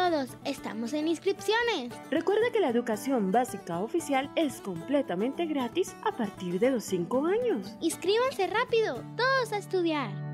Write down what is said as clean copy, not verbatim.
todos, estamos en inscripciones. Recuerda que la educación básica oficial es completamente gratis a partir de los 5 años. Inscríbanse rápido, todos a estudiar.